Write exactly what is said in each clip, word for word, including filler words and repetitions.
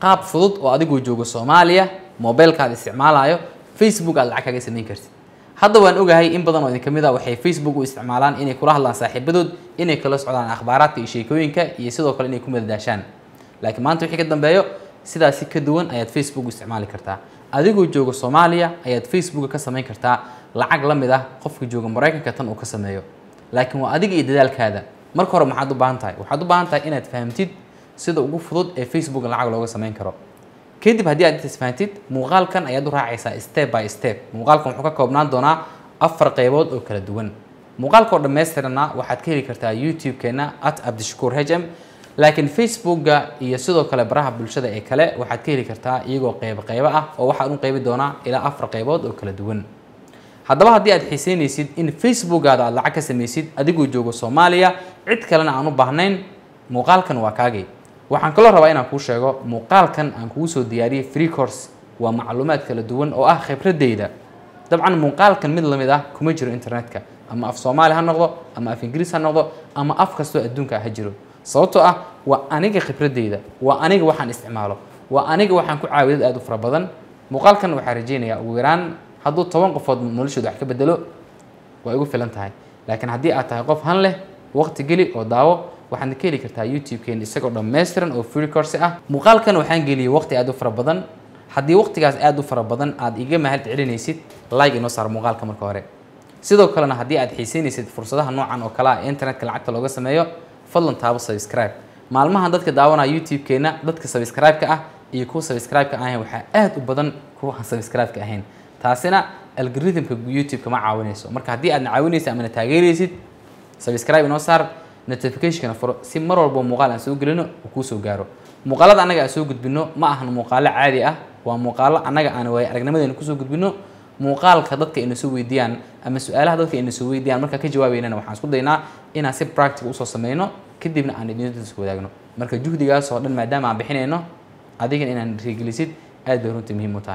qaab fudud oo adigu joogo Soomaaliya mobilkaada isticmaalayo Facebook aad lacag kaga sameyn kartid hadda waan ogahay in badan oo idin kamid ah waxay Facebook u isticmaalaan inay kula hadlaan saaxiibadood inay kala socdaan akhbaaraadka iyo sheekooyinka iyo sidoo kale inay ku madadaashaan laakiin maanta wixii ka dambeeyo sidaas ka duwan ayaad Facebook u isticmaali kartaa adigoo joogo Soomaaliya ayaad Facebook ka sameyn kartaa lacag la mid ah qofka jooga Mareykanka tan uu ka sameeyo laakiin waa adiga iyo dadaalkaada marka hore maxaad u baahan tahay waxaad u baahan tahay inaad fahamtid sida ugu fudud ee Facebook lacag looga sameyn karo kadib haddii aad isfahamtid muuqaalkan ayaad u raacaysaa step by step muuqaalkan wuxuu ka koobnaan doonaa afar qaybood oo kala duwan muuqaalka oo dhammaystirna waxaad ka heli kartaa YouTube-keena at abdishakuur h m laakiin Facebook-ga iyo sidoo kale baraha bulshada ee kale waxaad ka heli kartaa iyagoo qayb qayb ah oo waxaan u qaybi doonaa ilaa afar qaybood oo kala duwan haddaba haddii aad xiiseynaysid in Facebook-gaada aad lacag ka samaysid adigoo joogo Soomaaliya cid kalena aan u baahnayn muuqaalkan waa kaagay waxaan kaloo rabaa inaan kuu sheego muuqaalkan aan kugu soo diyaariyay free course waa macluumaad kala duwan oo ah khibradeyda dabcan muuqaalkan mid lamid ah kuma jiro internetka ama af Soomaali ha noqdo ama af Ingiriis ha noqdo ama af kasto adduunka ha jiro sababtoo ah waa aniga khibradeyda waa aniga waxaan isticmaalo waa aniga waxaan ku caawiyay aad u fara badan muuqaalkan waxaan rajeynayaa ugu yaraan hadduu toban qofood noloshooda wax ka bedelo way ugu filan tahay laakiin haddii aad tahay qof han leh waqti geli oo daawo waxaad ka heli kartaa YouTube-keen isagoo dhammaystiran oo free course ah muuqaalkan waxaan geliyay waqti aad u fara badan haddii waqtigaas aad u fara badan aad iga mahad celinaysid like inoo saar muuqaalka marka hore sidoo kalena haddii aad xiiseynaysid fursadaha noocan oo kale ah internetka lacagta looga sameeyo fadlan taabo subscribe maalmahan dadka daawanaya YouTube-keena dadka subscribe-ka ah iyo kuwa subscribe-ka ahayn waxaa aad u badan kuwa aan subscribe-ka ahayn taasina algorithm-ka YouTube-ka ma caawinayso marka haddii aad caawinaysid ama taageeraysid subscribe inoo saar notification furo si mar walba muuqaal aan soo gelino uu ku soo gaaro muuqaalada anaga aan soo gudbino ma ahan muuqaalo caadi ah waa muuqaalo anaga aan way aragnimadeena ku soo gudbino muuqaalka dadka inay soo weydiiyaan ama su'aalaha dadka inay soo weydiiyaan marka ka jawaabeynana waxaan isku daynaa inaan si practical u soo sameeyno kadibna aan idin isku wadaagno marka juhdigaas oo dhan maadaama aan bixinayno adiga inaan rigelisid aad bay runtii muhiim u tahay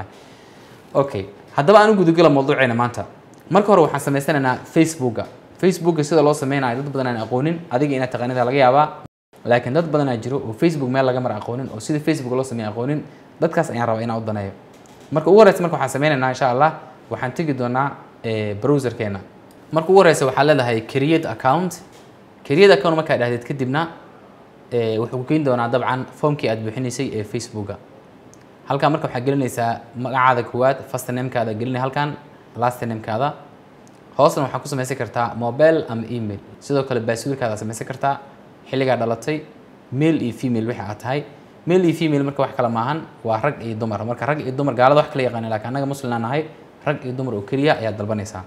okay haddaba aan u gudagalo mawduuceena maanta marka hore waxaan sameysanaynaa Facebook-ga Facebook sida loo sameeyay dad badan aan aqoonin adiga inaad taqaanida laga yaabaa laakiin dad badan ay jiro oo Facebook meel laga mar aqoonin oo sida Facebook loo sameeyo aqoonin dadkaas ayaan rabaa inaan u daneeyo marka ugu horeysa marka waxaan sameynaynaa insha Allah waxaan tagi doonaa ee browser-keena marka ugu horeysa waxaa leedahay create account create account marka aad dhahdid kadibna ee wuxuu ku geyn doonaa dabcan formkii aad buuxinaysay ee Facebook-ga halka marka waxaa gelinaysaa magacaada koowaad first name-kaada gelinay halkan last name-kaada hoosna waxaa ku samaysan kartaa mobile ama email sidoo kale password-kaada samaysan kartaa xilliga dhalatay male iyo female wixii aad tahay male iyo female marka wax kala maahan waa rag iyo dumar marka rag iyo dumar gaalada wax kala yaqaan laakiin anaga muslimaan nahay rag iyo dumar oo kaliya ayaa dalbanaysaa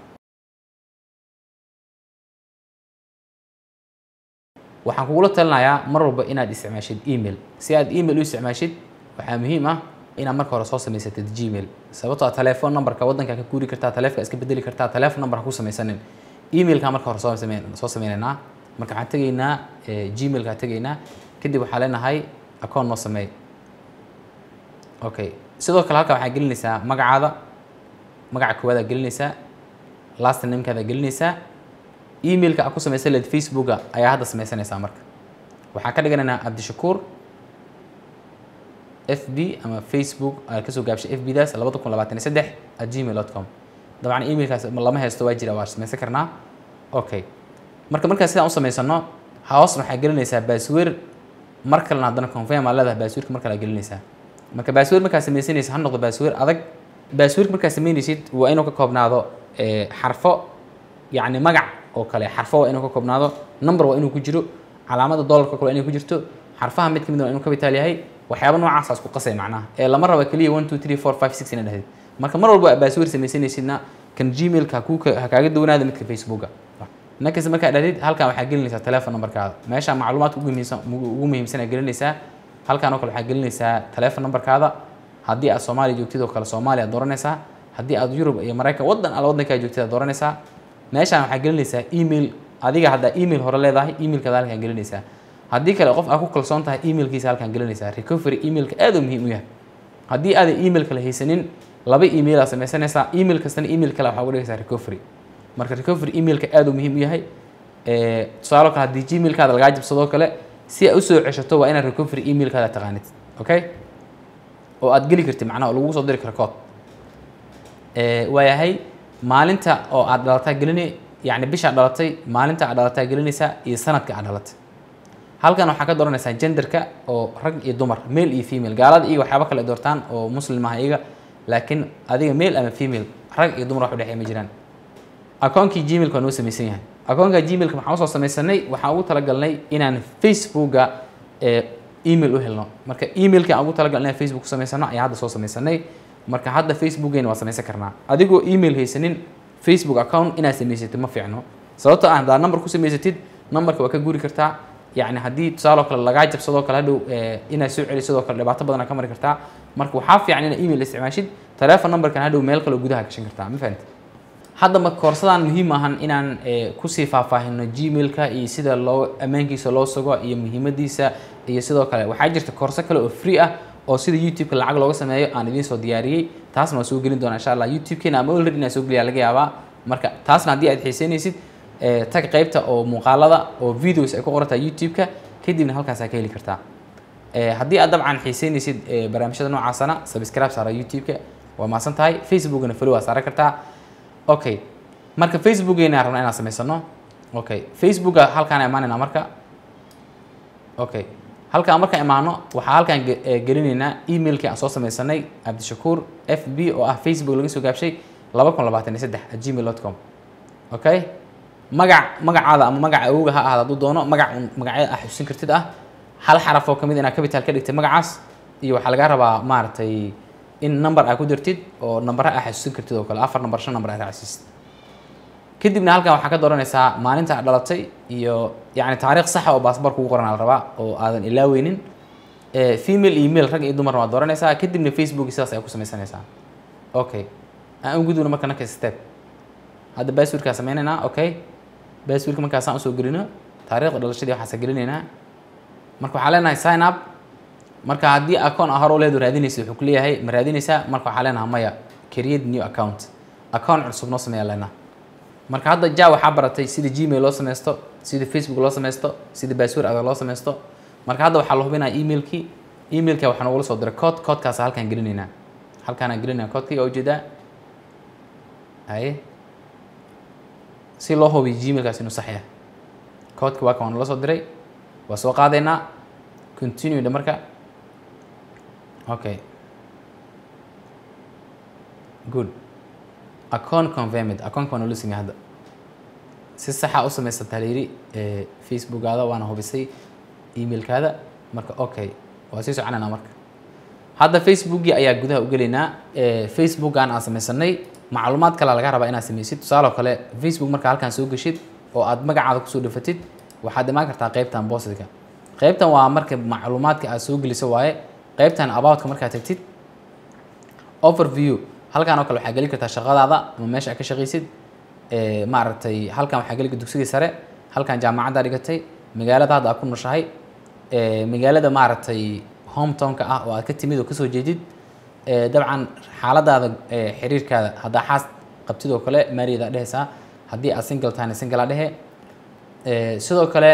waxaan kugu talinayaa mar walba inaad isticmaashid email si aad email u isticmaashid waxaa muhiim ah inaad marka hore soo samaysatid Gmail sababtoo ah telephone number-ka wadanka ka guuri kartaa telefoonka iska bedeli kartaa telephone number ku samaysanin email-ka marka hore soo sameyn soo sameynaa marka waxaan tagaynaa Gmail-ka tagaynaa kadib waxaa leenahay account noo sameey okay sidoo kale halka waxaa gelinaysaa magacaada magaca koowaad gelinaysaa last name-kaada gelinaysaa email-ka aad ku sameysay leed Facebook-ga ayaa hadda sameysanaysaa marka waxaan ka dhiganaynaa Abdishakuur F B ama Facebook aad ka soo gaabshay F B daas laba kun labaatan iyo saddex at gmail dot com dabcan email-kaas lama haysto waa jira waa sameysan karnaa okay marka marka sidaan u sameysano hoos waxaa gelinaysaa password mar kalena haddana confirm aad leedahay password-ka marka la gelinaysaa marka password marka sameysanaysa ha noqdo password adag password marka sameynaysid waa inuu ka koobnaado ee xarfo yani magac oo kale xarfo waa inuu ka koobnaado number waa inuu ku jiro calaamada dollarka kale inay ku jirto xarfaha mid kamid ah inuu capital yahay waxyaabo noocaas ku qasay macnaha ee lama rabo kaliya one two three four five six ina dhahdid marka mar walba password sameysanaysidna kan Gmail-ka ku kaaga dawanaada midka Facebook-ga nakas marka dhahdid halkan waxaa gelinaysaa telephone number-kaada meesha macluumaadka ugu muhiimsan ugu muhiimsan gelinaysaa halkan oo kale waxaa gelinaysaa telephone number-kaada haddii aad Soomaaliya joogtid oo kale Soomaaliya dooranaysaa haddii aad Europe iyo Mareykan wadan ala wadanka joogtid dooranaysaa meeshaan waxaa gelinaysaa email adiga hadda email hore leedahay email-kaada halkan gelinaysaa haddii kale qof aad ku kalsoon tahay email-kiisa halkan gelinaysaa recovery email-ka aad u muhiim u yahay haddii aad email-ka la haysanin laba email aad sameysanaysaa email kastana email kale waxa ugu dhigaysaa recovery marka recovery email-ka aad u muhiim u yahay ee tusaale kale haddii Gmail-kaada laga jabsado kale si aad u soo ceshato waa inaad recovery email-kaada taqaanid okay oo aad geli kartid macnaha oo lagu soo diri karo code ee waayahay maalinta oo aad dhalatay gelinay yani bisha dhalatay maalinta aad dhalatay gelinaysa iyo sanadka aad dhalatay halkan waxa ka dooranaysaa genderka oo rag iyo dumar male iyo female gaalada iyo waxyaabo kale doortaan oo muslim ah iyaga laakiin adiga male ama female rag iyo dumar wax u dhaxay ma jiraan akoonkii gmail ka noo samaysan yahay akoonka gmail ka waxaan soo samaysanay waxaan ugu talagalnay inaan facebooka ee email u helno marka emailka aan ugu talagalnay inaan facebook ku samaysano ayaa hadda soo samaysanay marka hadda facebookgeena waa samaysan karnaa adigoo email haysanin facebook account inaad samaysatid ma fiicno sababtoo ah haddaad number ku samaysatid numberka waa ka guri kartaa yani haddii tusaale kale lagaa jabsadoo kale hadhow inaad soo celisidoo kale dhibaato badan ka mari kartaa marka waxaa fiican inaad email isticmaashid telephone numberkan hadhow meel kale gudaha gashan kartaa ma fahanti hadda ma koorsadaan muhiim ahan inaan kusii faahfaahino gmailka iyo sida loo ammaankiisa loo sugo iyo muhiimadiisa iyo sidoo kale waxaa jirta koorso kale oo free ah oo sida youtube-ka lacag looga sameeyo aan idiin soo diyaariyey taasna waa soo gelin doonaa insha allah youtube-keena ama already inaan soo geliyaa laga yaabaa marka taasna haddii aad xiiseynaysid tag qaybta oo muuqaalada oo videos ay ku qoran tahay youtube-ka kadibna halkaas aad ka heli kartaa haddii aad dabcan xiiseynaysid barnaamijyada noocaasana subscribe saara youtube-ka waa maasan tahay facebookna follow waa saaran kartaa okay marka facebookgeena rabnaa inaan samaysano okay facebooka halkaan imaanayna marka okay halkaan marka imaano waxaa halkaan gelinaynaa emailkii aan soo samaysanay cabdishakuur f b oo ah facebook laga soo gaabshay laba kun labaatan iyo saddex at gmail dot com okay magac magacaada ama magaca awowga ha ahaada hadduu doono magac magacyada ah xusin kartid ah hal xaraf oo kamid inaad capital ka dhigtay magacaas iyo waxaa laga rabaa maaragtay in number aad ku dirtid oo number ah xusin kartid oo kale afar number shan number aad raacsiisid kadibna halkan waxaa ka dooranaysaa maalinta aad dhalatay iyo yani taariikh sax oo baasaboorka ugu qoran la rabaa oo aadan ilaaweynin female email rag iyo dumar waad dooranaysaa kadibna facebook sidaas ayaa ku samaysanaysaa okay aan u gudubno marka next step hadda passwordkaa sameynaynaa okay passwordka markaasaan usoo gelino taariikhda dhalashadii waxaasa gelinaynaa marka waxaa leenahay sign up marka haddii account hore leedu raadinaysa wuxuu ku leeyahay ma raadinaysaa marka waxaa leenahay maya create new account account cusub noo sameeyaa leenahay marka hadda ja waxaa baratay sida gmail loo sameysto sida facebook loo sameysto sida password adag loo sameysto marka hadda waxaa la hubinaya emailkii emailka waxaa nogula soo diray code codekaas halkaan gelinaynaa halkaan aan gelinayna codekii oo ujeedaa haye si loo hubiyo gmailkaas inuu sax yahay codeka waa kan waa nala soo diray waa soo qaadaynaa continue marka okay good account confirmed account waa nala singa hadda si saxa u samaysataa layiri facebookaada waana hubisay emailkaada marka okay waa sii soconaynaa marka hadda facebookii ayaa gudaha u gelaynaa facebookan aan samaysanay macluumaad kale laga rabaa inaad samaysid tusaale kale facebook marka halkaan soo gashid oo aad magacaada kusoo dhafatid waxaad imaan kartaa qaybtan boostka qaybtan waa marka macluumaadka aad soo geliso waaye qaybtan aboutka markaad tagtid overview halkaan oo kale waxaa geli kartaa shaqadaada ama meesha aad ka shaqaysid maaragtay halkaan waxaa geli dugsigii sare halkaan jaamacadda dhigatay magaalada hadda aad ku nooshahay magaalada maaragtay hometownka ah oo aad ka timid oo kasoo jeedid dabcan xaaladaada xiriirkaada haddaa xaas qabtid oo kale maariyada dhehaysaa haddii aad single tahayna single dhehe sidoo kale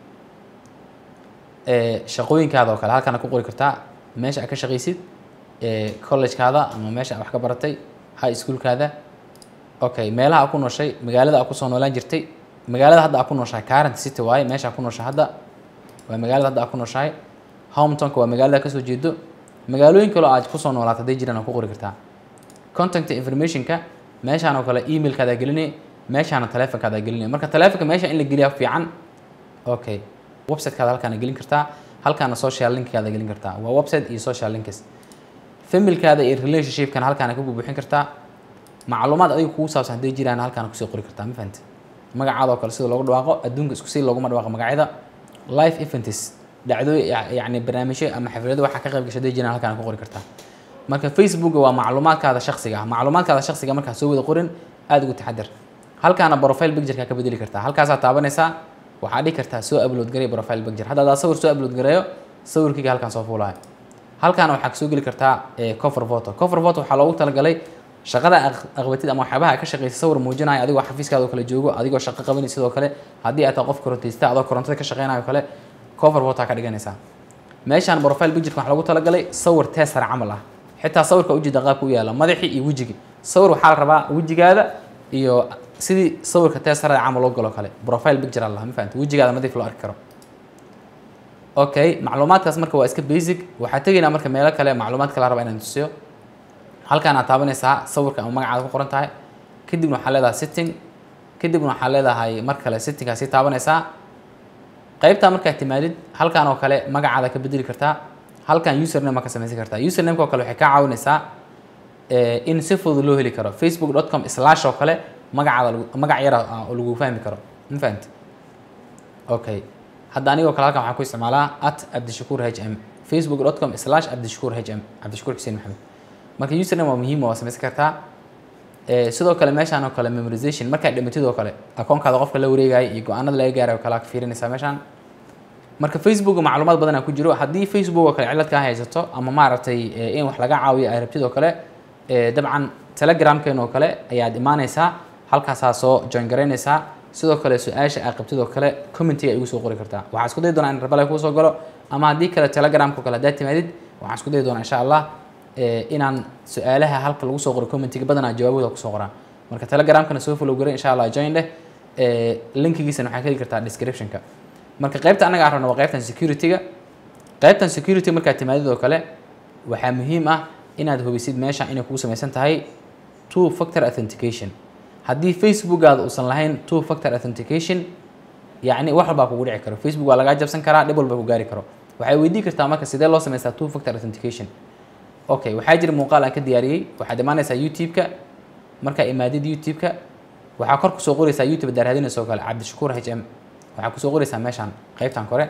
shaqooyinkaada oo kale halkaan ku qori kartaa meesha aad ka shaqaysid college-kaada ama meesha aad wax ka baratay high school-kaada okay meelaha aad ku nooshay magaalada aad kusoo noolaan jirtay magaalada hadda aad ku nooshahay current city waaye meesha aad ku nooshahay hadda waa magaalada hadda aad ku nooshahay hometownka waa magaalada kasoo jeedo magaalooyin kale oo aad kusoo noolaato hadday jiraan aad ku qori kartaa contact information-ka meeshaan oo kale email-kaada gelinay meeshaana telefonkaada gelinay marka telefonka meesha in la geliyaa fiican okay website-kaada halkaana gelin kartaa halkaana social link-kaada gelin kartaa waa website iyo social links family-kaada iyo relationship-kana halkaana ka buuxin kartaa macluumaad adiga kugu saabsan hadday jiraan halkaana kusoo qori kartaa ma fahanti magacaada oo kale sida loogu dhawaaqo adduunka isku si looguma dhawaaqo magacyada live events dhacdo yani barnaamijyo ama xaflado waxa ka qayb gashay hadday jiraan halkaana ku qori kartaa marka facebook waa macluumaadkaada shakhsiga ah macluumaadkaada shakhsiga markaa soo wada qorin aad ugu taxadar halkaana profile picture-ka ka bedeli kartaa halkaasaa taabanaysaa waxaa dhihi kartaa soo upload garay profile picture hadda adaa sawir soo upload gareeyo sawirkayga halkaan soo fuulayo halkaana waxaa kasoo geli kartaa cover photo cover photo waxaa loogu talagalay shaqada aqbatid ama waxyaabaha ka shaqeysa sawir muujinaya adigoo xafiiskaada oo kale joogo adigoo shaqo qabanay sidoo kale haddii aad tahay qof korontaysta adoo korontada ka shaqeynayo kale cover photo ka dhiganaysaa meeshaan profile picture waxa lagu talagalay sawir teesar camal ah xitaa sawirka ujeeda qaabka u yaala madaxi iyo wajigi sawir waxa la rabaa wajigaada iyo sidii sawirka teesarada camal loo galo kale profile picture Allah ma fahanto wajigaada nadiif loo arki karo okay macluumaadkaas marka waa iska basic waxa tageynaa marka meelo kale macluumaad kala raba inaan tusiyo halkaan aad taabanaysaa sawirka ama magacaada ku qoran tahay kadib waxa leedahay setting kadib waxa leedahay mar kale settingka si taabanaysaa qaybta marka timaadid halkaan oo kale magacaada ka bedeli kartaa halkaan username ka samaysan kartaa username ko kale waxay ka caawinaysaa ee in si fudud loo heli karo facebook dot com slash oo kale magacaada magac yar oo lagu fahmi karo ma fahanti okay hadda anigoo kale halkaan waxaan ku isticmaalaa at abdishakuur h m facebook dot com slash abdishakuur h m abdishakuur xuseen maxamed marka username waa muhiim oo samaysan kartaa ee sidoo kale meeshaan oo kale memorization marka dhimatid oo kale akoonkaada qofka la wareegay iyo go'aanada laga gaaray oo kale ka fiirinaysaa meeshaan marka facebook macluumaad badan ku jiro hadii facebook oo kale cilad ka haysato ama maaragtay in wax laga caawiyo ay rabtid oo kale ee dabcan telegram-keen oo kale ayaad imaanaysaa halkaas soo join gareynaysaa sidoo kale su'aasha aad qabtid oo kale comment-iga igu soo qori kartaa waxa isku day doonaa in rabale ku soo galo ama hadii kale telegram-ka kale hadaad timaadid waxa isku day doonaa insha Allah ee inaan su'aalaha halka lagu soo qoro comment-iga badan jawaabooda ku soo qoraan marka telegram-kana soo follow garee insha Allah join leh ee link-giisana waxa ka heli kartaa description-ka marka qaybta anaga aan rabno waa qaybtan security-ga qaybtan security marka timaadid oo kale waxa muhiim ah inaad hubisid meesha inay kugu samaysan tahay two factor authentication hadii facebook aad uusan lahayn two factor authentication yaani wax walba kugu dhici karo facebook waa laga jabsan karaa dib walba ku gaari karo waxay weydii kartaa marka sidee loo sameeyaa two factor authentication okay waxa jira muuqaal aan ka diyaariyay waxa dhimanaysa youtube-ka marka imaadid youtube-ka waxa kor ku soo qoraysaa youtube daaradinayso kale abdishakuur h m waxa ku soo qoraysaa meeshan qaybtan kore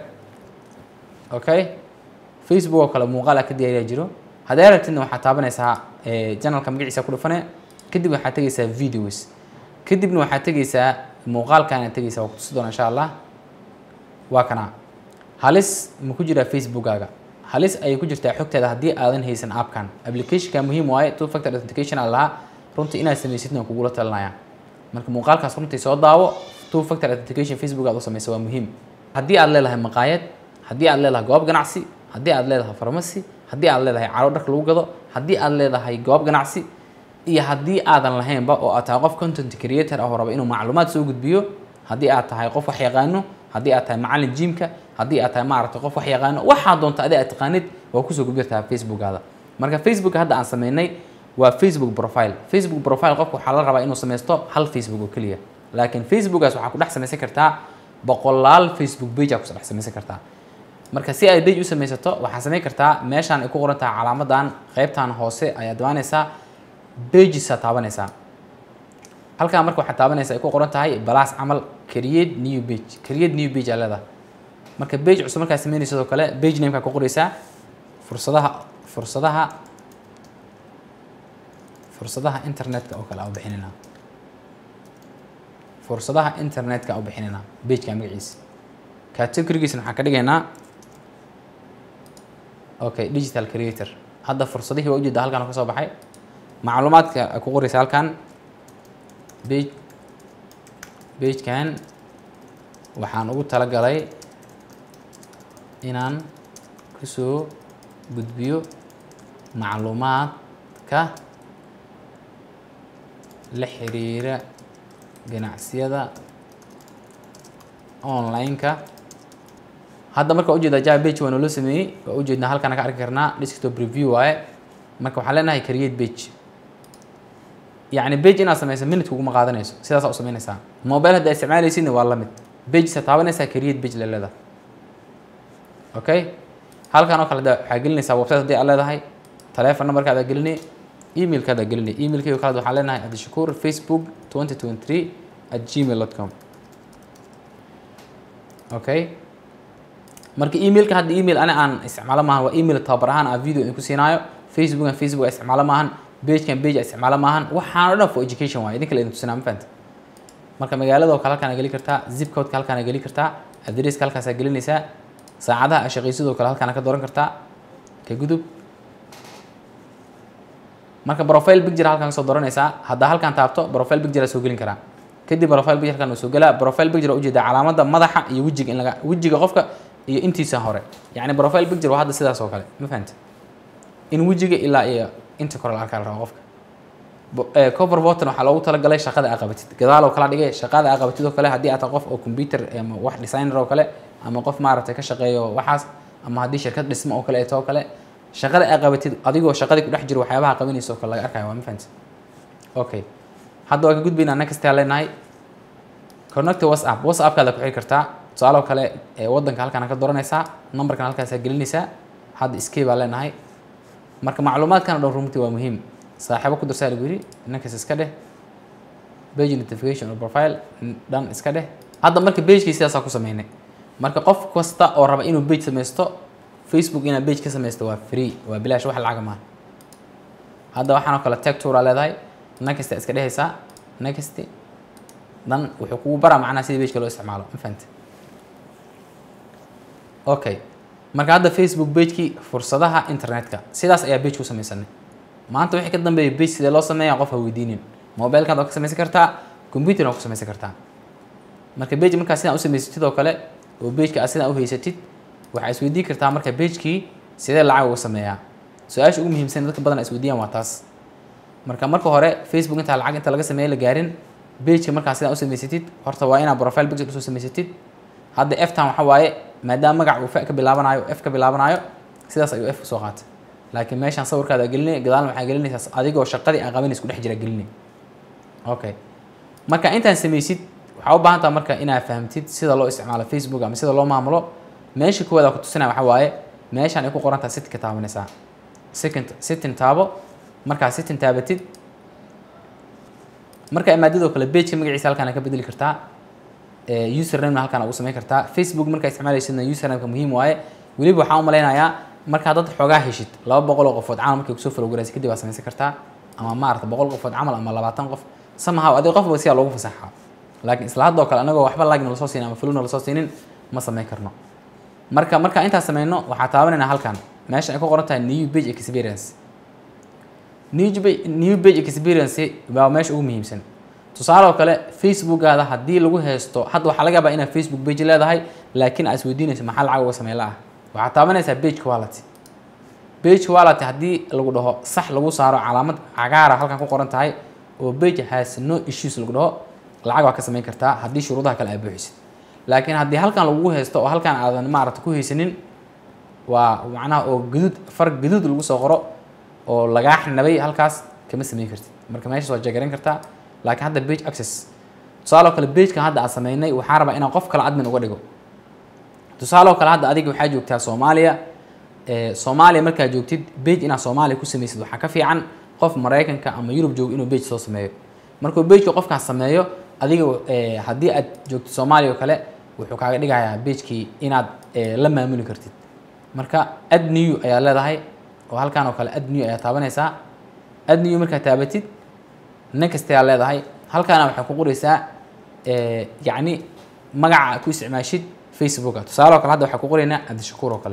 okay facebook oo kale muuqaal aan ka diyaariyay jiro haddii rabtidna waxa taabanaysaa ee channel-ka magaciisa ku dhufane kadib waxa tagaysaa videos kadibna waxa tagaysaa muuqaalkan aad tagaysaa waqti sidoo insha Allah waa kana halis ma ku jira facebook-gaaga halis ay ku jirtaa xogteeda hadii aadan haysan app-kan application-ka muhiim waaye two factor authentication Allah runtii inaad samaysidna kugu la talinaya marka muuqaalkaas runtii soo daawo two factor authentication facebook aad u samayso waa muhiim hadii aad leedahay maqaayad hadii aad leedahay goob ganacsi hadii aad leedahay pharmacy hadii aad leedahay caro dhar lagu gado hadii aad leedahay goob ganacsi iyo hadii aadan lahaynba oo aad tahay qof content creator ah oo raba inuu macluumaad soo gudbiyo hadii aad tahay qof wax yaqaano hadii aad tahay macallin gym-ka hadii aad tahay maaragtay qof wax yaqaano waxa doonta adiga aad taqaanid waa ku soo gudbirtaa facebook-gaada marka facebook hadda aan sameynay waa facebook profile facebook profile qofku waxa la rabaa inuu sameysto hal facebook oo kaliya laakiin facebook-gaas waxa ku dhex sameysan kartaa boqolaal facebook page ku dhex sameysan kartaa marka si ay page u sameysato waxa sameyn kartaa meeshan ay ku qoran tahay calaamadan qaybtan hoose ayaa daawanaysaa pages taabanaysaa halka marka waxa taabanaysaa ay ku qoran tahay plus camal create new page create new page alada marka page cusub marka sameynayso sidoo kale page name-ka ku qoraysaa fursadaha fursadaha fursadaha internet-ka oo kale oo bixinina fursadaha internet-ka oo bixinina page-ka magaciisa category-giisana waxa ka dhigaynaa okay digital creator hadda fursadihii waa u jeedaa halkan ka soo baxay macluumaadka ku qoraysa halkan page page kan waxaan ugu talagalay inaan ku soo gudbiyo macluumaadka la xiriira ganacsiyada online-ka hadda marka u jeedaa java page waa loo sameeyay waa u jeedna halkan ka arki karnaa desktop review waaye marka waxaan leenahay create page يعني page inaad sameyso minute kugu ma qaadanayso sidaas aad u sameynaysaa mobile hadda isticmaalaysid waa la mid page sa taabanaysaa create page la leedahay okay halkan oo kale waxa gelinaysaa website hadii aad leedahay telephone number-kaada gelinay email-kaada gelinay email-kayga kala waxaan leenahay abdishakuur facebook twenty twenty-three at gmail dot com okay marka email-ka hadda email ana aan isticmaalo maahan waa email tabar ahaan aan video in ku siinaayo facebook aan facebook isticmaalo maahan page kan page isticmaalo maahan waxaan oo dhan for education waa idinka leeyahay tusinaa ma fahanta marka magaalada oo kale halkaan gali kartaa zip code halkaan gali kartaa address halkaas aad gelinaysaa saacadaha shaqaysido kale halkaan ka dooran kartaa ka gudub marka profile picture halkaan soo dooranaysaa hadda halkaan taabto profile picture soo gelin karaa kadib profile picture kan soo galaa profile picture u jeeda calaamada madaxa iyo wajiga in laga wajiga qofka iyo intiisa hore yani profile picture waa hadda sidaas oo kale ma fahamtay in wajiga ilaa iyo inta kore la arkaa qofka cover button waxa loogu talagalay shaqada aqabatid gadaal oo kala dhigay shaqada aqabatid oo kale hadii aad qof oo computer ama wax designer oo kale ama qof maaragtay ka shaqeeyo waxaas ama hadii shirkad dhismo oo kale ay tahay kale shaqada aqabatid adigoo shaqadii ku dhex jiro waxyaabaha qabanayso kale laga arkayo waa ma fahamtay okay hadda waa ka gudbinaa next taa leenahay connect whatsapp whatsapp ka la ku xiri kartaa su'aalo kale ee wadanka halkan ka dooranaysaa numberkan halkaas aad gelinaysaa hadda escape baa leenahay marka macluumaadkan dhow runtii waa muhiim saaxiibo ku darsaa lagu yiri ninkaas iska dheh page notification or profile dhan iska dheh hadda marka page-kiisa sidaas ku sameeynay marka qof kasta oo raba inuu page sameysto Facebook ina page ka sameysto waa free waa bilaash wax lacag ma hadda waxaan oo kale tag tour leedahay ninkaas iska dhehaysaa next dan wuxuu kugu baraa macnaha sida page-ka loo isticmaalo ma fahantay okay marka hadda Facebook page-ki fursadaha internet-ka sidaas ayaa page ku sameysanay maanta wixii ka dambeeyay page sida loo sameeyo qof ha weydiinin mobile-ka aad ka sameysan kartaa computer aad ku sameysan kartaa marka page marka sida u sameysatid oo kale oo page-ka sida u haysatid waxa isweydiin kartaa marka page-ki sidee lacag ugu sameeyaa su'aasha ugu muhiimsan dadka badan isweydiiyaan waa taas marka marka hore Facebook inta lacag inta laga sameeyo la gaarin page-ka marka sida u sameysatid horta waa inaad profile picture u sameysatid hadda f tan waxa waaye maadaama magac uu fa ka bilaabanayo f ka bilaabanayo sidaas ayuu f soo qaatay laakiin meeshan sawirkaada gelinay gadaal waxa gelinaysaa adigoo shaqadii aan qabanay isku dhex jira gelinay okay marka intaan sameysid waxa u baahan tahay marka inaad fahamtid sida loo isticmaalo Facebook ama sida loo maamulo meesha koowaad ku tusinaya waxa waaye meeshan ay ku qoran tahay setting ka taabanaysaa second setting taabo marka setting taabatid marka imaadado kale page magaciisa halkaan ka bedeli kartaa ee username halkaan ugu sameyn kartaa Facebook marka isticmaalaysidna username ka muhiim waaye waliba waxa u maleynayaa marka dad xogaa heshid laba boqol oo qofood camal markay ku soo farogaraysay kadib waa sameyn kartaa ama maarta boqol qofood camal ama labaatan qof somehow adiga qof wasiya loogu fasaxaa laakiin isla hadoo kale anaga waxba laagna la soo siinaa ama fuluna la soo siinin ma sameyn karno marka marka inta sameeyno waxa taabanayna halkaan meesha ay ku qoran tahay new page experience new page new page experience waa meesha ugu muhiimsan tusaale kale Facebook-aada hadii lagu haysto hadda waxa laga yaabaa in Facebook page leedahay laakiin aad weydiinayso maxaa lacag uga sameeyay waxa taabanaysa page quality page quality hadii lagu dhaho sax lagu saaro calaamad cagaar halkan ku qoran tahay oo page has no issues lagu dhaho lacag waa ka sameyn kartaa hadii shuruudaha kale ay buuxisid laakiin hadii halkan lagu haysto oo halkan aadan maaragtay ku haysanin waa macnaha oo gudud farq gudud lagu soo qoro oo laga xnabay halkaas kama sameyn kartid marka meesha waa jagaran kartaa laakiin hadda page access tusaale kale page-ka hadda aan sameynay waxa rabaa inaan qof kale admin uga dhigo tusaale kale hadda adiga waxa joogtaa Soomaaliya ee Soomaaliya marka joogtid page ina Soomaaliya ku sameysid waxa ka fiican qof Mareykanka ama Europe joog inuu page soo sameeyo marka page-ka qofka sameeyo adiga ee hadii aad joogto Soomaaliya kale wuxuu kaaga dhigayaa page-ki inaad la maamuli kartid marka add new ayaa leedahay oo halkaan oo kale add new ayaa taabanaysaa add new marka taabatid next ayaa leedahay halkaan waxa ku qoraysaa ee yaani magaca ku isticmaashid Facebook tusaale kale hadda waxa ku qoraynaa Abdishakuur oo kale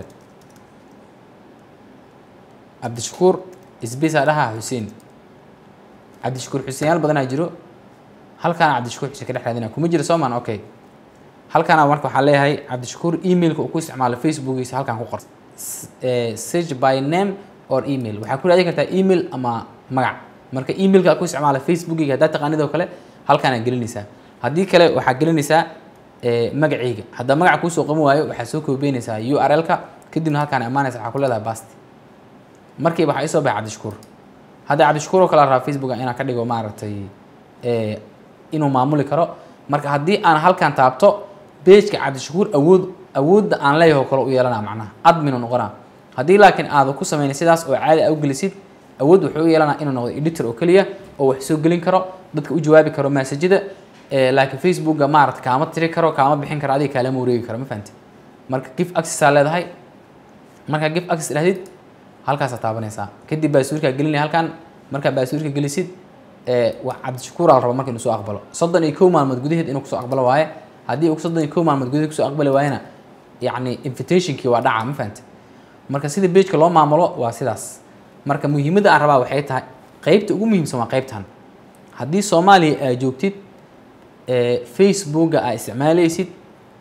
Abdishakuur isbiisa dhaha Hussein Abdishakuur Hussein badan ay jiro halkaan Abdishakuur Hussein ka dhaxlaadina kuma jiro Soomaan okay halkaan marka waxa leeyahay Abdishakuur email-ka uu ku isticmaalo Facebook-giisa halkaan ku qor ee search by name or email waxa ku raadin kartaa email ama magac marka email-ka ku isticmaalo Facebook-giga hadda taqaanidoo kale halkaan aad gelinaysaa hadii kale waxa gelinaysaa ee magaciiga hadda magac ku soo qaban waayo waxa soo koobeynaysaa U R L-ka kadibna halkaan amaanaysa waxa ku leedahay basti markii waxa ay soo baxay Abdishakuur hadda Abdishakuur oo kala raa Facebook ina ka dhigo maaragtay ee inuu maamuli karo marka hadii aan halkaan taabto page-ka Abdishakuur awood awood aan leeyahay kale u yeelana macnaha admin oo noqona hadii laakiin aad ku sameeyay sidaas oo caadi ah u gelisid awood wuxuu u yeelana inuu noqdo editor oo kaliya oo wax soo gelin karo dadka u jawaabi karo message-da ee laakiin Facebook-ga maaragtay kaama tiri karo kaama bixin karo adiga kala wareegi karo ma fahanti marka give access aa leedahay marka give access leedahay halkaas aad taabanaysaa kadib baasuurka gelinay halkaan marka baasuurka gelisid ee wax Abdishakuur aan rabo markii inuu soo aqbalo soddon iyo kow maalmood gudaheed inuu soo aqbalo waaye hadii uu soddon iyo kow maalmood gudaheed soo aqbali waayna yaani invitation-kii waa dhaca ma fahanti marka sida page-ka loo maamulo waa sidaas marka muhiimadda aan rabaa waxay tahay qaybta ugu muhiimsan waa qaybtan hadii Soomaaliya ay joogtid ee Facebook-ga ay isticmaalaysid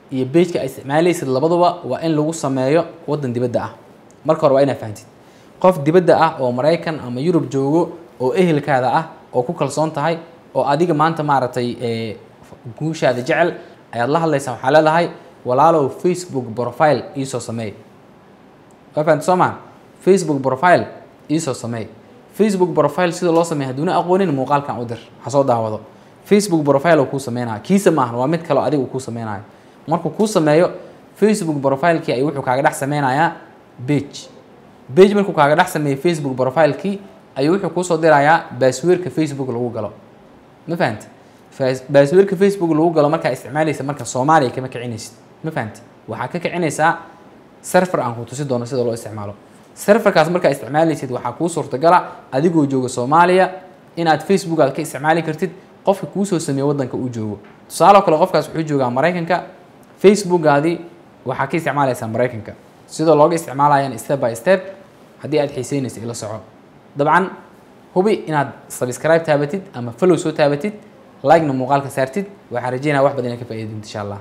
iyo page-ka ay isticmaalaysid labaduba waa in lagu sameeyo wadan dibadda ah marka hore waa inaad fahantid qof dibadda ah oo Mareykan ama Yurub joogo oo ehelkaada ah oo ku kalsoon tahay oo adiga maanta maaragtay ee guushaada jecel ayaad la hadlaysaa waxa leedahay walaalow Facebook profile iisoo sameey qofan Soomaa Facebook profile iisoo sameey Facebook profile sida loo sameeyo hadduna aqoonin muuqaalkan u dir ha soo daawado Facebook profile oo ku sameeyna kiisa ma ahan waa mid kale oo adigu ku sameeynayo markuu ku sameeyo Facebook profile-kii ay wuxuu kaaga dhex sameeynayaa page page markuu kaaga dhex sameeyo Facebook profile-kii ay wuxuu ku soo dirayaa password-ka Facebook lagu galo ma fahantay password-ka Facebook lagu galo marka isticmaalaysa marka Soomaaliya kama kicinaysid ma fahantay waxa ka kicinaysaa server aan ku tusi doono sida loo isticmaalo serverkaas marka isticmaalaysid waxa ku suurtagala adigoo jooga Soomaaliya inaad Facebook aad ka isticmaali kartid qofka ku soo sameeyo wadanka uu joogo tusaale kale qofkaas wuxuu joogaa Mareykanka Facebook-gaadi waxa ka isticmaalaysaa Mareykanka sida looga isticmaalayaan step by step hadii aad xiiseynaysid ila soco dabcan hubi inaad subscribe taabatid ama follow soo taabatid like na muuqaalka saartid waxa rajaynayaa wax badan inaad ka faa'iido insha Allah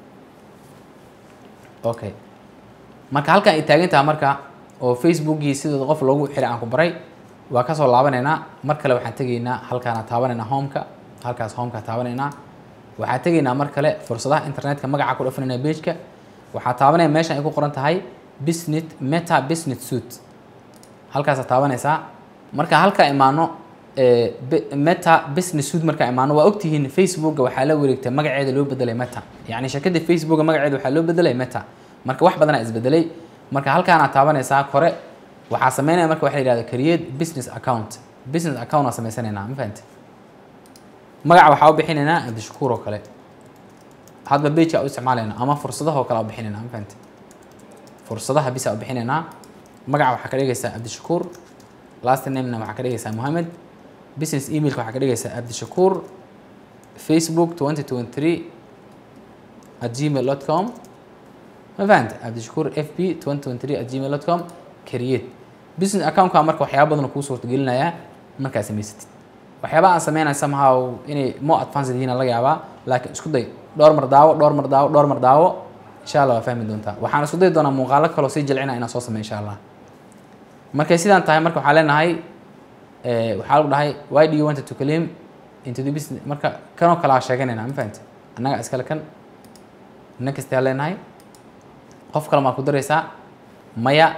okay marka halkan ay taagan tahay marka oo Facebook-gii sida qof loogu xiray aan ku baray waa ka soo laabaneynaa mar kale waxaan tageynaa halkaan taabaneynaa home-ka halkaas home-ka taabaneynaa waxaan tageynaa mar kale fursadaha internet-ka magaca ku dhafanayna page-ka waxa taabanay meesha ay ku qoran tahay business meta business suite halkaas taabanaysa marka halka imaano ee meta business suite marka imaano waa ogtihiin Facebook waxa la wareegtay magaceeda loo bedelay meta yaani shirkadda Facebook magaceeda waxa loo bedelay meta marka wax badan is bedelay marka halkaan aad taabanaysaa kore waxa sameeynaa marka waxa la yiraahdo create business account business account aan sameeysanayna ma fahantay magaca waxa u bixinaynaa Abdishakuur oo kale hadba page-ka u isticmaalayna ama fursadaha oo kale u bixinaynaa ma fahantay fursadaha bisa u bixinaynaa magaca waxa ka dhigaysaa Abdishakuur last name-na waxa ka dhigaysaa Mohamed business email-ka waxa ka dhigaysaa Abdishakuur Facebook twenty twenty-three at gmail dot com ma fahantay Abdishakuur f b twenty twenty-three at gmail dot com create business account-ka marka waxyaabo badan ku suurta gelinaya marka samaysatid waxyaabo aan sameynaa somehow inay more advanced yihiin laga yaabaa laakiin isku day dhowr mar daawo dhowr mar daawo dhowr mar daawo insha Allah waa fahmi doontaa waxaan isku day doonaa muuqaalo kale oo si jilcina inaan soo sameeyo insha Allah markay sidaan tahay marka waxa leenahay ee waxa lagu dhahay why do you want to claim into the business marka kanoo kala sheeganayna ma fahantay annaga iskala kan next yaa leenahay qof kale ma ku dareysaa maya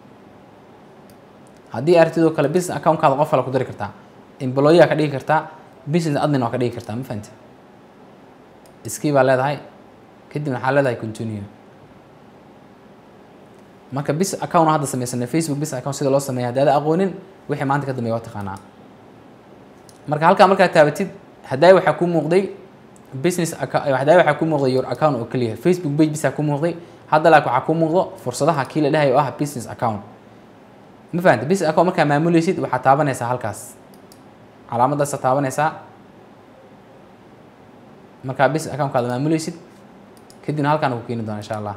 hadii aragtidoo kale business account-kaada qof kale ku dari kartaa employee ka dhigi kartaa business admin oo ka dhigi kartaa ma fahantay iskii baa leedahay kadib waxa leedahay continue marka bis account hadda sameeysan Facebook bis account sida loo sameeyo hadda aqoonin wixii maanta ka dambeeyo taqaanaa marka halka marka taabatid haday waxa ku muuqday business account haday waxa ku muuqday your account oo kaliya Facebook page bisa ku muuqday hadda la waxa ku muuqdo fursadaha kii la dhahayo ah business account ma fahantay business account marka maamulaysid waxa taabanaysaa halkaas calaamadaas taabanaysaa marka business account-kaada maamulaysid kadibna halkaan ku keeni doona insha Allah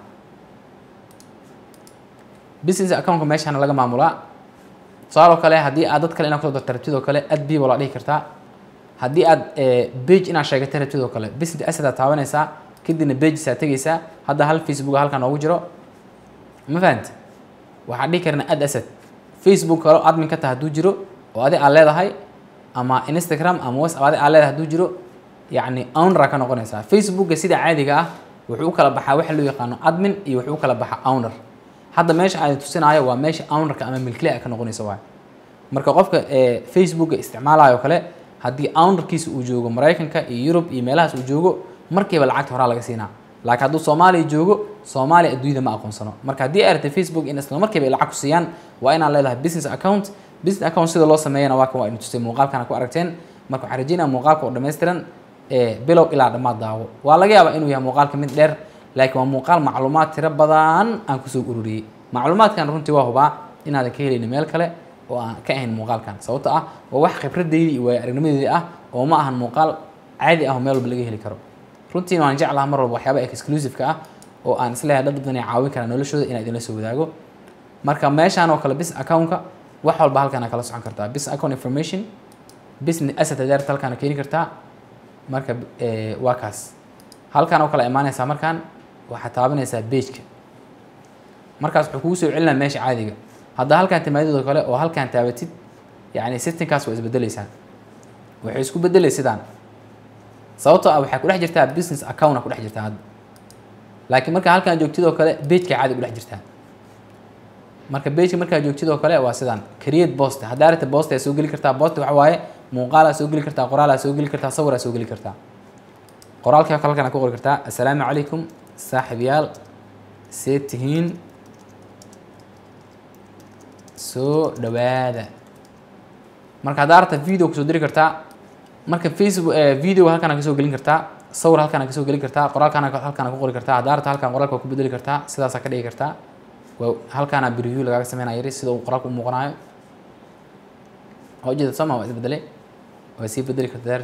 business account-ka meeshaan laga maamulaa saaro kale hadii aad dad kale inaad ku dartartid oo kale ad bi wala dhihi kartaa hadii aad page ina sheegatay rabtid oo kale business asset taabanaysaa kadibna page sa tagaysaa hadda hal Facebook halkaan ugu jiro ma fahantay waxa dhihi karna ad asset Facebook kale admin ka tahay haduu jiro oo adi aad leedahay ama Instagram ama WhatsApp adi aad leedahay haduu jiro يعني owner ka noqonaysa Facebook sida caadiga ah wuxuu kala baxaa waxa loo yaqaan admin iyo wuxuu kala baxaa owner hadda meesha ay tusinayo waa meesha owner-ka ama milkiilaha ka noqonaysa waa marka qofka ee Facebook isticmaalayo kale hadii owner-kiisa uu joogo Mareykanka iyo Europe iyo meelahaas uu joogo markiiba lacagta hore laga siinaa laakiin haduu Soomaaliya joogo Soomaaliya adduunyada ma aqoonsano marka hadii aad Facebook in isla markiiba lacag ku siiyaan waa inaad leedahay business account business account sida loo sameeyana waa kan waa inuu tusay muuqaalkan ku aragteen marka waxaan rajaynayaa muuqaalka oo dhameystiran ee bilow ilaa dhamaad daawo waa laga yaabaa inuu yahay muuqaalka mid dheer laakiin waa muuqaal macluumaad tiro badan aan ku soo ururiyay macluumaadkan runtii waa hubaa inaad ka helaynin meel kale oo aan ka ahayn muuqaalkan sababtoo ah waa wax khibradeydi iyo aragnimadeedii ah oo ma ahan muuqaal caadi ah oo meel walba laga heli karo runtii waan jeclahay mar walba waxyaabo exclusive ka ah oo aan isleeyahay dad badan ay caawin karaan noloshooda inaad idin la soo wadaago marka meeshaan oo kale business account-ka wax walba halkaan kala socon kartaa business account information business asset data halkaan keeni kartaa marka ee waa kaas halkaan oo kala imaanaysa markaan waxaad taabanaysaa page-ka markaas wuxuu kugu soo celinaa meesha caadiga hadda halkaan timaadidoo kale oo halkaan taabatid yacni settingkaas waa isbedelaysaa waxay isku bedelay sidaan sababtoo ah waxaa ku dhex jirtaa business account ku dhex jirtaa hadda laakiin marka halkaan joogtidoo kale page-ka caadi ku dhex jirtaa marka page-ka markaa joogtidoo kale waa sidaan create post haddaa rabta post ayaa soo geli kartaa post waxa waaye muuqaalaa soo geli kartaa qoraalaa soo geli kartaa sawiraa soo geli kartaa qoraalka halkaan ku qori kartaa assalaamu calaykum saaxiibayaal see tihiin soo dhawaada marka haddaa rabta video kusoo diri kartaa marka facebook video halkaan ka soo gelin kartaa sawir halkaan ka soo gelin kartaa qoraalkaan halkaan ku qori kartaa haddaa rabta halkaan qoraalka ku bedeli kartaa sidaas ka dhigi kartaa waa halkaan preview lagaaga sameynaa yari sida uu qoraalku u muuqanayo hawjada sama waa isbedelay waa sii bedeli kartaa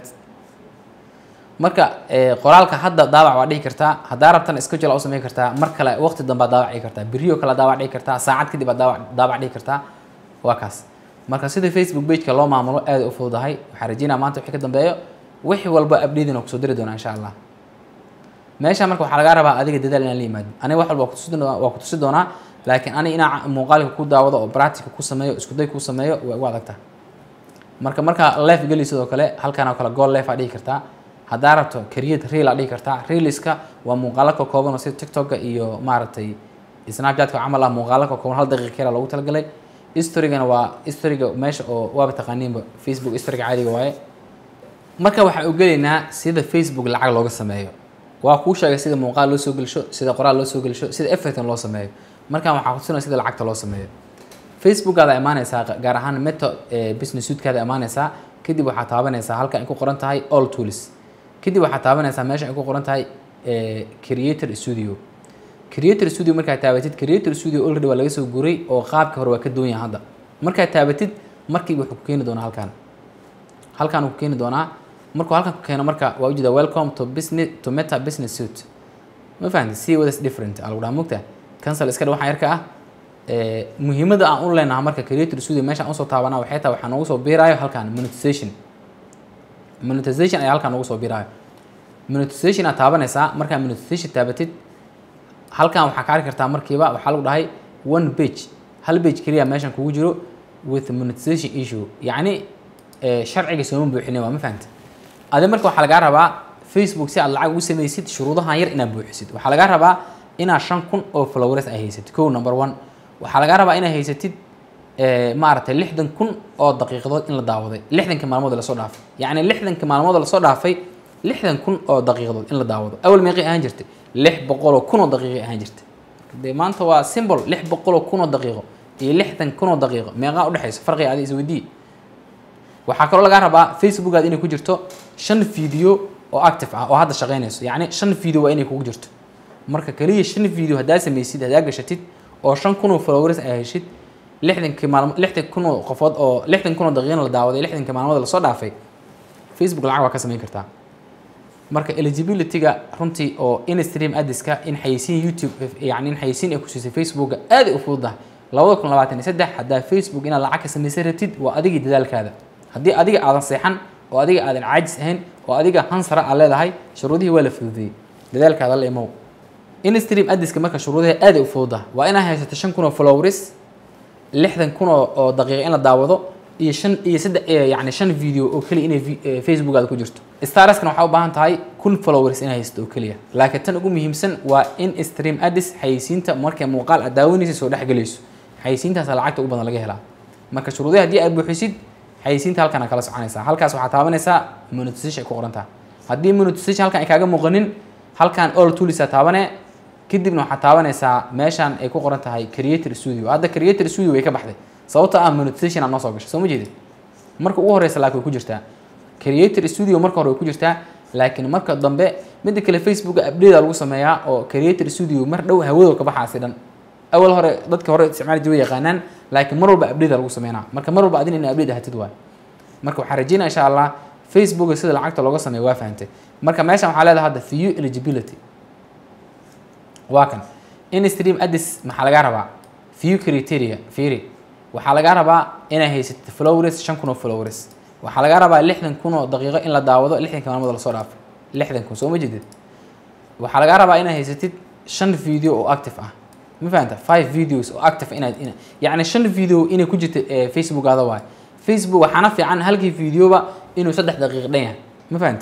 marka qoraalka hadda daabac waa dhigi kartaa haddaa rabtana schedule u sameyn kartaa mar kale waqti dambe daabac dhigi kartaa beriyo kale daabac dhigi kartaa saacad kadib daabac daabac dhigi kartaa waa kaas marka sida facebook page-ka loo maamulo aad u fududahay waxaan rajeynayaa maanta wixii ka dambeeyo wixii walba update inuu kusoo diri doonaa insha allah meesha marka waxaa lagaa rabaa adiga dadaal inaan la yimaado aniga wax walba waa kutusi doonaa waa kutusi doonaa laakiin aniga inaan muuqaalka ku daawado oo practical ku sameeyo isku day ku sameeyo waa ugu adagtaa marka marka live geli sidoo kale halkaan oo kale goal live dhigi kartaa haddaa rabto create reel dhigi kartaa reelska waa muuqaalo ka kooban oo sida tiktok iyo maaragtay snapchat-ka camal ah muuqaalo ka kooban hal daqiiqo kale loogu talagalay history-gana waa history-ga meesha oo waaba taqaaniinba facebook history-ga caadiga waaye marka waxaan u gelaynaa sida facebook lacag looga sameeyo waa kuu sheegay sida muuqaal loo soo gelisho sida qoraal loo soo gelisho sida everything loo sameeyo markaan waxaa kutusinaya sida lacagta loo sameeyo facebook-aada imaanaysaa gaar ahaan meta business suite-kaada imaanaysaa kadib waxaa taabanaysaa halka ay ku qoran tahay all tools kadib waxaa taabanaysaa meesha ay ku qoran tahay creator studio creator studio markaad taabatid creator studio already waa laga soo guuray oo qaabka hore waa ka duwan yahay hadda markaad taabatid markiiba wuxuu ku keeni doonaa halkaan halkaan uu ku keeni doonaa markuu halkaan ku keeno marka waa ujeeda welcome to business to meta business suite ma fahanti see what is different alagu dhaha mugta cancel iska waxaan yarka ah muhiimada aan u leenahay marka creator studio meesha aan usoo taabanaa waxay tahay waxaan ugu soo biiraayo halkaan monetization monetization ayaa halkaan ugu soo biiraayo monetization aad taabanaysaa markaa monetization taabatid halkaan waxaa ka arki kartaa markiiba waxaa lagu dhahay one page hal page keliya meeshan kugu jiro with monetization issue yacni sharciga sooma buuxinin waa ma fahanta adi marka waxaa lagaa rabaa facebook si aad lacag ugu samaysid shuruudahan yar inaad buuxisid waxaa lagaa rabaa inaad shan kun oo followers ay haysatid kow number one waxaa lagaa rabaa inaad haysatid maaragtay lixdan kun oo daqiiqadood in la daawaday lixdanka maalmood lasoo dhaafay yacni lixdanka maalmood lasoo dhaafay lixdan kun oo daqiiqadood in la daawado awal meeqay ahaan jirtay lix boqol oo kun oo daqiiqo ahaan jirtay dee maanta waa symbol lix boqol oo kun oo daqiiqo iyo lixdan kun oo daqiiqo meeqaa u dhexayso farqiga adi isweydii waxaa kaloo lagaa rabaa facebook-aad inay ku jirto shan video oo active ah oo hadda shaqaynayso yacni shan video waa inay kugu jirto marka kaliya shan video haddaa samaysid haddaa gashatid oo shan kun oo followers ay heshid lixdankii maalmo lixdan kun oo qofood oo lixdan kun oo daqiiqo la daawaday lixdanka maalmood lasoo dhaafay facebook lacag waa ka samayn kartaa marka eligibility-ga runtii oo in-stream ads-ka in xayeysiin youtube yacni in xayeysiin ay ku siisay facebook aad ay u fududahay labada kun labaatan iyo saddex haddaa facebook inaad lacag ka samaysan rabtid waa adigii dadaalkaada haddii adiga aadan seexan oo adiga aadan caajis ahayn oo adiga hansara aad leedahay shuruudihii waa la fududeeyey dadaalkaada la imow in-stream ads-ka marka shuruudaha aad ay u fududahay waa inaad haysato shan kun oo followers lixdan kun oo daqiiqo in la daawado iyo shan iyo saddex yacni shan video oo keliya inay facebook-aada ku jirto starskana waxaa u baahan tahay kun followers inay haysato oo keliya laakiin tan ugu muhiimsan waa in stream ads xayeysiinta markay muuqaal aad daawanaysa soo dhex gelayso xayeysiintaas lacagta ugu badan laga helaa marka shuruudaha haddii aad buuxisid xayeysiinta halkan aad kala soconaysaa halkaas waxaa taabanaysaa monetization ay ku qoran tahay haddii monetization halkan ay kaaga muuqanin halkan all tools aad taabane kadibna waxaad taabanaysaa meeshaan ay ku qoran tahay creator studio hadda creator studio way ka baxday sababta ah monetization aan noo soo gashay soo ma jeedin marka ugu horeysa laakiin way ku jirtaa creator studio marka hore way ku jirtaa laakiin marka dambe midda kale facebook update lagu sameeyaa oo creator studio mar dhow hawada ka baxaasi dhan awal hore dadka hore isticmaali jiray yaqaanaan laakiin mar walba update lagu sameeyaa marka mar walba adin in update ahatid waa marka waxaan rajeynayaa insha Allah facebook sida lacagta looga sameeyo waa fahamtay marka meeshan waxaa leedahay hadda view eligibility waa kan in stream ads maxaa laga rabaa view criteria fiiri waxaa laga rabaa inay haysato followers shan kun oo followers waxaa laga rabaa lixdan kun oo daqiiqo in la daawado lixdanka maalmood la soo dhaafo lixdan kun soo ma jeedid waxaa laga rabaa inay haysatid shan video oo active ah ma fahamta five videos oo active inaad ina yani shan video inay ku jirto Facebook aada waay Facebook waxaana fiican halkii videoba inuu saddex daqiiqo dhan yahay ma fahamta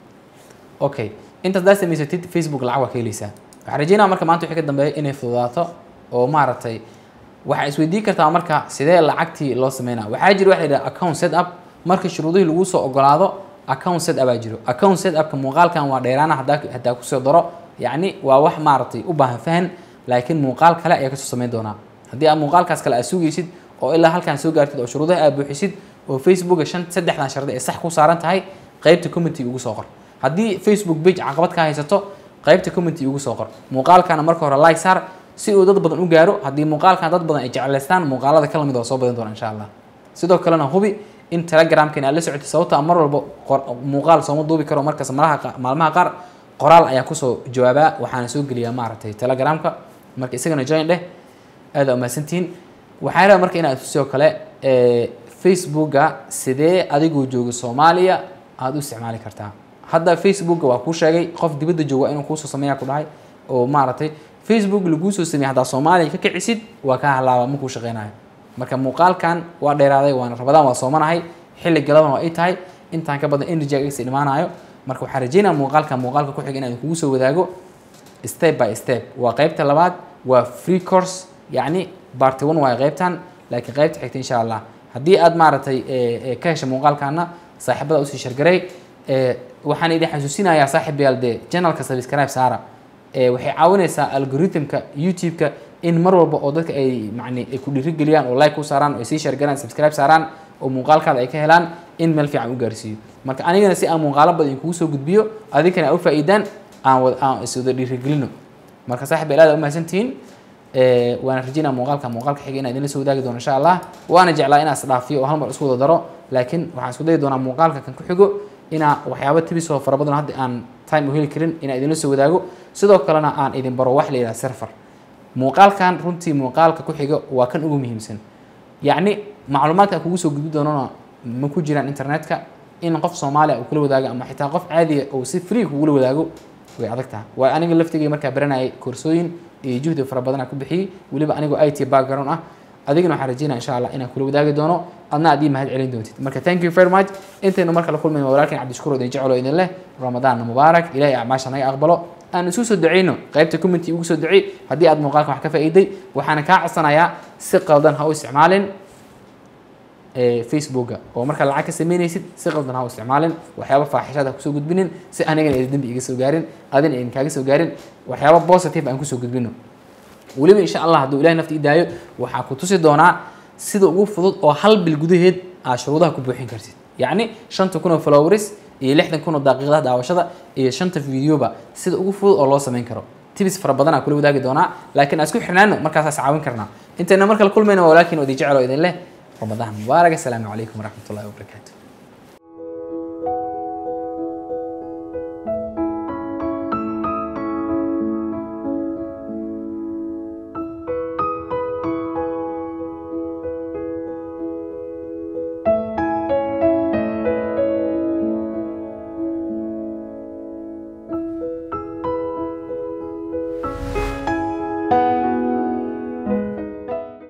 okay inta daas sameysatid Facebook lacag waa ka helaysaa waxaan rajeynaa marka maanta wixii ka dambeeya inay fududaato oo maaragtay waxa isweydiin kartaa marka sidee lacagtii loo sameynaa waxaa jira wax la yiraahdo account setup marka shuruudihii lagu soo ogolaado account setup baa jiro account setup ka muuqaalkan waa dheeraana hadaa hadaa ku soo daro yani waa wax maaragtay u baahan fahan laakiin muuqaal kale ayaa ka soo sameyn doonaa haddii aad muuqaalkaas kale aad sugaysid oo ilaa halkan soo gaartid oo shuruudaha aad buuxisid oo Facebook shan saddexdan shardi ay sax ku saaran tahay qaybta community ugu soo qor haddii Facebook page caqabad ka haysato qaybta community ugu soo qor muuqaalkana marka hore like saar si uu dad badan u gaaro haddii muuqaalkan dad badan ay jecelaystaan muuqaalada kala mid oo soo badan doona insha Allah sidoo kalena hubi in Telegram-kana la socoto sababta mar walba muuqaal soo duubi karo markaas malaha maalmaha qaar qoraal ayaa ku soo jawaaba waxaana soo geliyaa maaragtay Telegram-ka marka isagana join dheh aad u maasantiin waxaan rabaa marka inaad sidoo kale ee Facebook-ga sidee adigu joogo Soomaaliya aad u isticmaali kartaa hadda Facebook waa ku sheegay qof dibadda jooga inuu ku soo sameeyaa ku dhahay oo maaragtay Facebook lagu soo sameeyay hada Soomaaliya ka kicisid waa ka halaaba ma ku shaqeynayo marka muuqaalkan waa dheeraaday waana rabadaan waa soomanahay xilli galaban waa ay tahay intaan ka badan energy ay isticmaanayo marka waxaan rajeynayaa muuqaalkan muuqaalka ku xig inaan kugu soo wadaago step by step waa qaybta labaad waa free course yani part one waa qaybtan laakiin qaybta xigta insha Allah haddii aad maaragtay ee ka hesho muuqaalkana saaxiibada u sii shargaray ee waxaan idin xasuusinayaa saaxiibayaal de channelka subscribe saara ee waxay caawinaysaa algoritmka YouTube-ka in mar walba oo dadka ay macni ay ku dhiirigeliyaan oo like u saaraan oo sii share garaan subscribe saaraan oo muuqaalkaada ay ka helaan in meel fiican u gaarsiiyo marka anigana si aan muuqaalo badan kugu soo gudbiyo adinkana u faa'iidaan aan wada aan isoo dhiirigelino marka saaxiibayaal aad u mahadsantiin ee waana rajayna muuqaalka muuqaalka xiga in idin la soo wadaagi doono insha Allah waana jeclaa inaan isdhaafiyo oo hal mar isku wada daro laakiin waxaan isku day doonaa muuqaalka kan ku xigo ina waxyaabo tibis oo fara badan hadda aan time u heli karin in idin la soo wadaago sidoo kalena aan idin baro wax la yiraahdo server muuqaalkan runtii muuqaalka ku xiga waa kan ugu muhiimsan yani macluumaadka kugu soo gudbi doonana ma ku jiraan internetka in qof Soomaali ah kula wadaago ama xitaa qof caadi ah oo si free kugu wadaago way adag tahay waa aniga laftigay markaa baranayay koorsooyin iyo juhdi fara badan ku bixiyay waliba anigu I T background ah adigana waxaan rajeynayaa insha Allah inaan kula wadaagi doono adna adii mahad celin doontid marka thank you very much intaynu marka la kulmayno walaalkeen Cabdishakuur oo idin jecel oo idin leh Ramadaan mubaarak ilaahay acmaasha naga aqbalo aan isu soo duceyno qaybta community ugu soo ducey haddii aad muuqaalka wax ka faa'iiday waxaan ka codsanayaa si qaldan ha u isticmaalin ee Facebook oo marka lacag ka sameynaysid si qaldan ha u isticmaalin waxyaabo faaxishada ku soo gudbinin si anigana ay dambi iga soo gaarin adina in kaaga soo gaarin waxyaabo positive aan ku soo gudbino waliba insha Allah hadduu Ilaahay nafti idaayo waxa ku tusi doonaa sida ugu fudud oo hal bil gudaheed aad shuruudaha ku buuxin kartid yani shanta kun oo followers iyo lixdan kun oo daqiiqadaha daawashada iyo shanta videoba sida ugu fudud oo loo sameyn karo tips fara badan aan kula wadaagi doonaa laakiin aan isku xirnaano markaas caawin karnaa intayna markale kulmayna walaakiin oo idin jecel oo idin leh Ramadaan mubaarak assalaamu calaykum waraxmatullaahi wabarakaatuh